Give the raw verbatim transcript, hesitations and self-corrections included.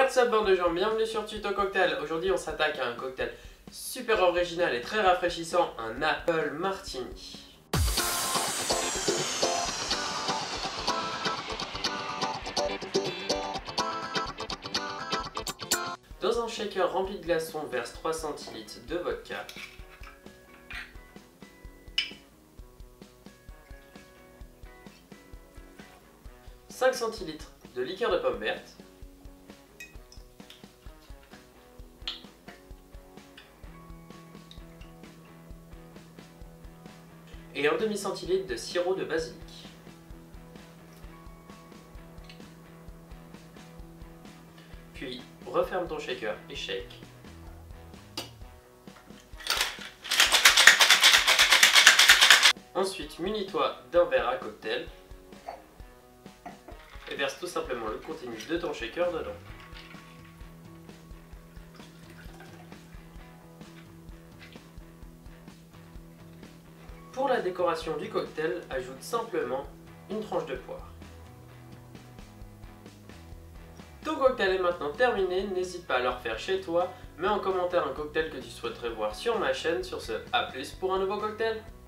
What's up bande de gens, bienvenue sur Tuto Cocktail. Aujourd'hui on s'attaque à un cocktail super original et très rafraîchissant, un Apple Martini. Dans un shaker rempli de glaçons, verse trois centilitres de vodka. cinq centilitres de liqueur de pomme verte. Et un demi centilitre de sirop de basilic. Puis referme ton shaker et shake. Ensuite, munis-toi d'un verre à cocktail et verse tout simplement le contenu de ton shaker dedans. Pour la décoration du cocktail, ajoute simplement une tranche de poire. Ton cocktail est maintenant terminé, n'hésite pas à le refaire chez toi, mets en commentaire un cocktail que tu souhaiterais voir sur ma chaîne. Sur ce, à plus pour un nouveau cocktail.